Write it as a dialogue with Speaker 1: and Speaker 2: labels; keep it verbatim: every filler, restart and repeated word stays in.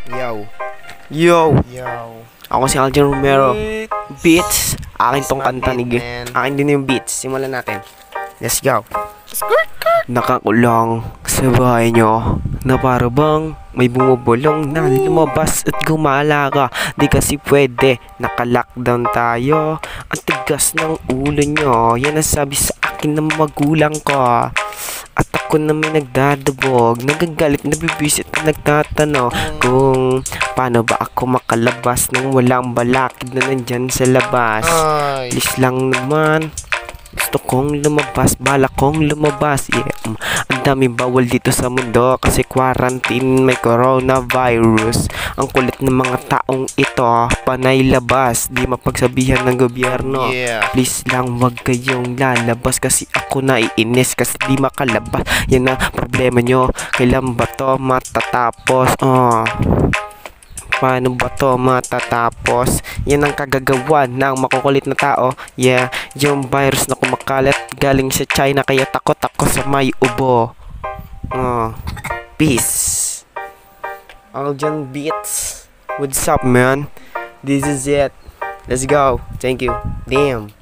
Speaker 1: Yo.
Speaker 2: Yo!
Speaker 1: Yo.
Speaker 2: Ako si Aljan Romero.
Speaker 1: Beat.
Speaker 2: Beats! Akin tong
Speaker 1: It's my
Speaker 2: kanta ni
Speaker 1: beat,
Speaker 2: G.
Speaker 1: man.
Speaker 2: Akin din yung beats. Simulan natin. Let's go. Nakakulong sa bahay nyo na para bang may bumubulong na lumabas at gumalaga. Di kasi pwede, naka-lockdown tayo. Ang tigas ng ulo nyo, yan ang sabi sa akin ng magulang ko. At ako na may nagdadabog, nagagalit, nabibisit, nagtatanong kung paano ba ako makalabas nang walang balakid na nandyan sa labas.
Speaker 1: Ay.
Speaker 2: Please lang naman, gusto kong lumabas, bala kong lumabas. Yeah. Mm. Ang daming bawal dito sa mundo kasi quarantine, may coronavirus. Ang kulit ng mga taong ito, panay labas, di mapagsabihan ng gobyerno.
Speaker 1: Yeah.
Speaker 2: Please lang wag kayong lalabas kasi ako naiinis kasi di makalabas. Yan ang problema nyo, kailan ba to matatapos? Oh. Paano ba to matatapos? Yan ang kagagawa ng makukulit na tao. Yeah, yung virus na kumakalat galing sa China, kaya takot ako sa may ubo. Oh. Peace. Aljan Beats. What's up, man? This is it. Let's go. Thank you. Damn.